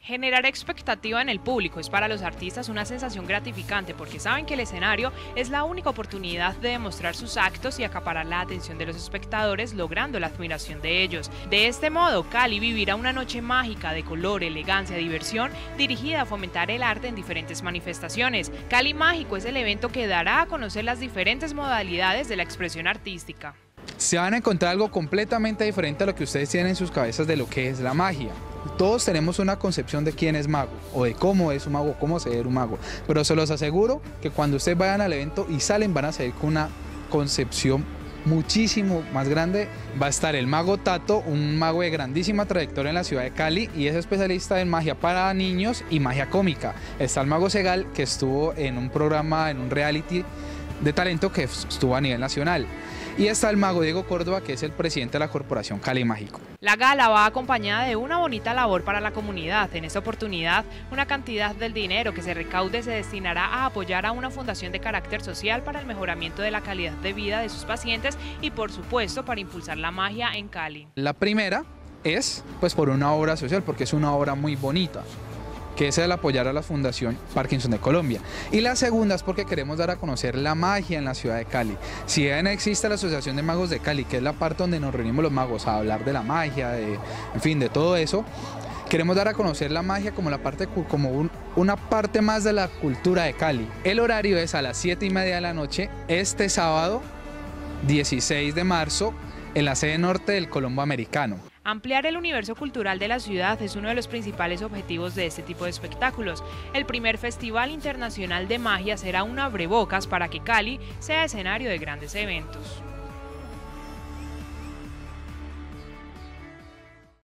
Generar expectativa en el público es para los artistas una sensación gratificante porque saben que el escenario es la única oportunidad de demostrar sus actos y acaparar la atención de los espectadores, logrando la admiración de ellos. De este modo, Cali vivirá una noche mágica de color, elegancia, diversión, dirigida a fomentar el arte en diferentes manifestaciones. Cali Mágico es el evento que dará a conocer las diferentes modalidades de la expresión artística. Se van a encontrar algo completamente diferente a lo que ustedes tienen en sus cabezas de lo que es la magia. Todos tenemos una concepción de quién es mago, o de cómo es un mago, cómo se ve un mago, pero se los aseguro que cuando ustedes vayan al evento y salen van a salir con una concepción muchísimo más grande. Va a estar el mago Tato, un mago de grandísima trayectoria en la ciudad de Cali y es especialista en magia para niños y magia cómica. Está el mago Segal, que estuvo en un programa, en un reality de talento que estuvo a nivel nacional. Y está el mago Diego Córdoba, que es el presidente de la corporación Cali Mágico. La gala va acompañada de una bonita labor para la comunidad. En esta oportunidad, una cantidad del dinero que se recaude se destinará a apoyar a una fundación de carácter social para el mejoramiento de la calidad de vida de sus pacientes y, por supuesto, para impulsar la magia en Cali. La primera es pues por una obra social, porque es una obra muy bonita, que es el apoyar a la Fundación Parkinson de Colombia. Y la segunda es porque queremos dar a conocer la magia en la ciudad de Cali. Si bien existe la Asociación de Magos de Cali, que es la parte donde nos reunimos los magos a hablar de la magia, en fin, de todo eso, queremos dar a conocer la magia como una parte más de la cultura de Cali. El horario es a las 7:30 de la noche, este sábado 16 de marzo, en la sede norte del Colombo Americano. Ampliar el universo cultural de la ciudad es uno de los principales objetivos de este tipo de espectáculos. El primer Festival Internacional de Magia será un abrebocas para que Cali sea escenario de grandes eventos.